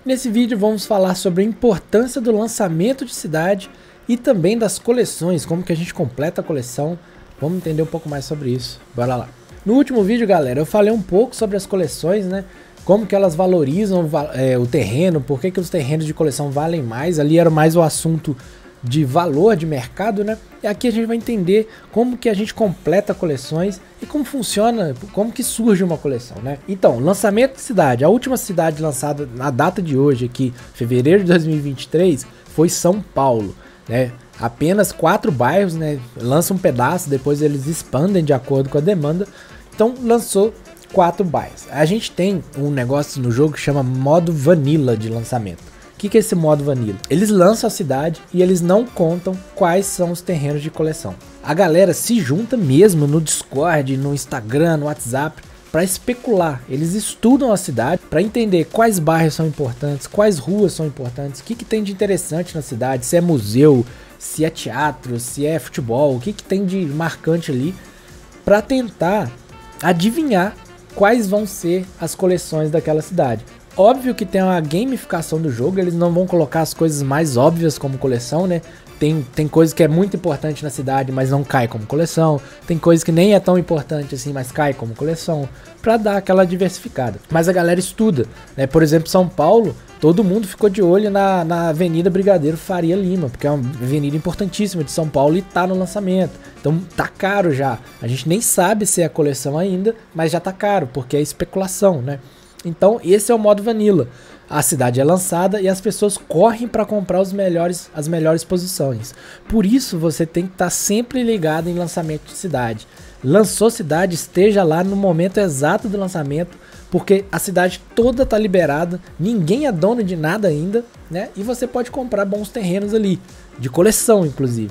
Nesse vídeo vamos falar sobre a importância do lançamento de cidade e também das coleções, como que a gente completa a coleção. Vamos entender um pouco mais sobre isso, bora lá. No último vídeo, galera, eu falei um pouco sobre as coleções, né? Como que elas valorizam o terreno, por que os terrenos de coleção valem mais. Ali era mais o assunto de valor de mercado, né? E aqui a gente vai entender como que a gente completa coleções e como funciona, como que surge uma coleção, né? Então, lançamento de cidade. A última cidade lançada na data de hoje, aqui, fevereiro de 2023, foi São Paulo, né? Apenas 4 bairros, né? Lançam um pedaço, depois eles expandem de acordo com a demanda. Então, lançou 4 bairros. A gente tem um negócio no jogo que chama modo vanilla de lançamento. O que é esse modo vanilla? Eles lançam a cidade e eles não contam quais são os terrenos de coleção. A galera se junta mesmo no Discord, no Instagram, no WhatsApp para especular. Eles estudam a cidade para entender quais bairros são importantes, quais ruas são importantes, o que tem de interessante na cidade, se é museu, se é teatro, se é futebol, o que tem de marcante ali, para tentar adivinhar quais vão ser as coleções daquela cidade. Óbvio que tem uma gamificação do jogo, eles não vão colocar as coisas mais óbvias como coleção, né? Tem coisa que é muito importante na cidade, mas não cai como coleção. Tem coisa que nem é tão importante assim, mas cai como coleção, pra dar aquela diversificada. Mas a galera estuda, né? Por exemplo, São Paulo, todo mundo ficou de olho na Avenida Brigadeiro Faria Lima, porque é uma avenida importantíssima de São Paulo e tá no lançamento. Então tá caro já. A gente nem sabe se é a coleção ainda, mas já tá caro, porque é especulação, né? Então esse é o modo vanilla. A cidade é lançada e as pessoas correm para comprar as melhores posições. Por isso você tem que estar sempre ligado em lançamento de cidade. Lançou cidade, esteja lá no momento exato do lançamento, porque a cidade toda tá liberada, ninguém é dono de nada ainda, né? E você pode comprar bons terrenos ali, de coleção inclusive.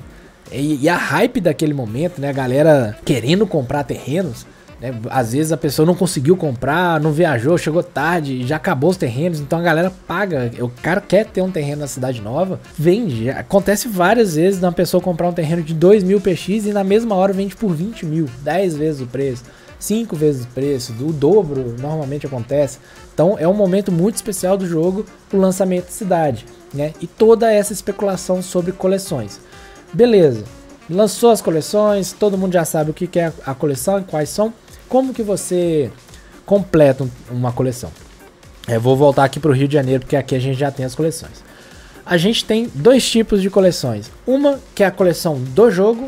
E a hype daquele momento, né? A galera querendo comprar terrenos. Às vezes a pessoa não conseguiu comprar, não viajou, chegou tarde, já acabou os terrenos, então a galera paga. O cara quer ter um terreno na cidade nova, vende. Acontece várias vezes uma pessoa comprar um terreno de 2.000 PX e na mesma hora vende por 20 mil, 10 vezes o preço, 5 vezes o preço, o dobro normalmente acontece. Então é um momento muito especial do jogo, o lançamento de cidade, né? E toda essa especulação sobre coleções. Beleza, lançou as coleções, todo mundo já sabe o que é a coleção e quais são. Como que você completa uma coleção? Eu vou voltar aqui para o Rio de Janeiro, porque aqui a gente já tem as coleções. A gente tem 2 tipos de coleções. Uma que é a coleção do jogo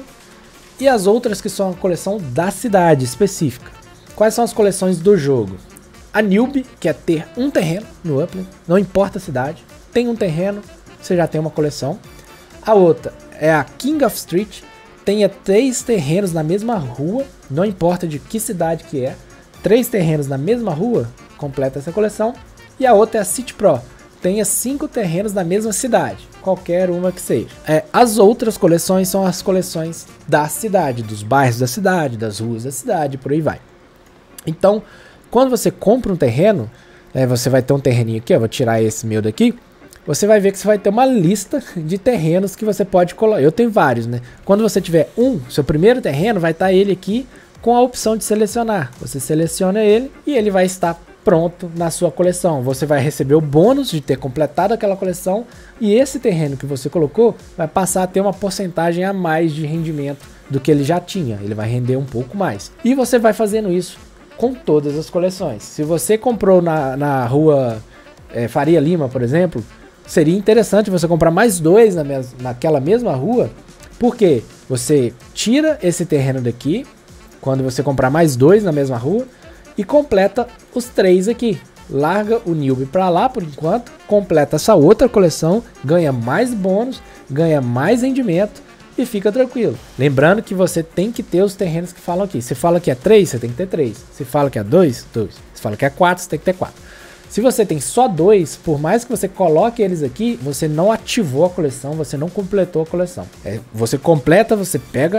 e as outras que são a coleção da cidade específica. Quais são as coleções do jogo? A Newbie, que é ter um terreno no Upland, não importa a cidade, tem um terreno, você já tem uma coleção. A outra é a King of Street, tenha 3 terrenos na mesma rua, não importa de que cidade que é, 3 terrenos na mesma rua, completa essa coleção. E a outra é a City Pro, tenha 5 terrenos na mesma cidade, qualquer uma que seja. As outras coleções são as coleções da cidade, dos bairros da cidade, das ruas da cidade, por aí vai. Então, quando você compra um terreno, você vai ter um terreninho aqui, eu vou tirar esse meu daqui, você vai ver que você vai ter uma lista de terrenos que você pode colocar. Eu tenho vários, né? Quando você tiver seu primeiro terreno, vai estar ele aqui com a opção de selecionar. Você seleciona ele e ele vai estar pronto na sua coleção. Você vai receber o bônus de ter completado aquela coleção e esse terreno que você colocou vai passar a ter uma porcentagem a mais de rendimento do que ele já tinha. Ele vai render um pouco mais. E você vai fazendo isso com todas as coleções. Se você comprou na rua Faria Lima, por exemplo, seria interessante você comprar mais 2 naquela mesma rua, porque você tira esse terreno daqui, quando você comprar mais 2 na mesma rua, e completa os 3 aqui. Larga o Newbie para lá por enquanto, completa essa outra coleção, ganha mais bônus, ganha mais rendimento e fica tranquilo. Lembrando que você tem que ter os terrenos que falam aqui. Se fala que é 3, você tem que ter 3. Se fala que é 2, 2. Se fala que é 4, você tem que ter 4. Se você tem só 2, por mais que você coloque eles aqui, você não ativou a coleção, você não completou a coleção. Você completa, você pega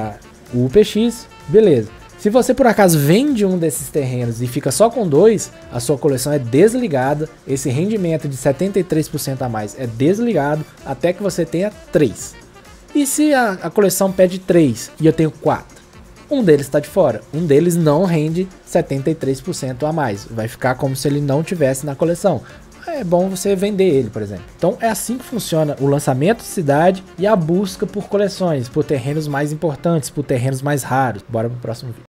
o UPX, beleza. Se você por acaso vende um desses terrenos e fica só com 2, a sua coleção é desligada, esse rendimento de 73% a mais é desligado até que você tenha 3. E se a coleção pede 3 e eu tenho 4? Um deles está de fora, um deles não rende 73% a mais, vai ficar como se ele não tivesse na coleção. é bom você vender ele, por exemplo. Então é assim que funciona o lançamento de cidade e a busca por coleções, por terrenos mais importantes, por terrenos mais raros. Bora pro próximo vídeo.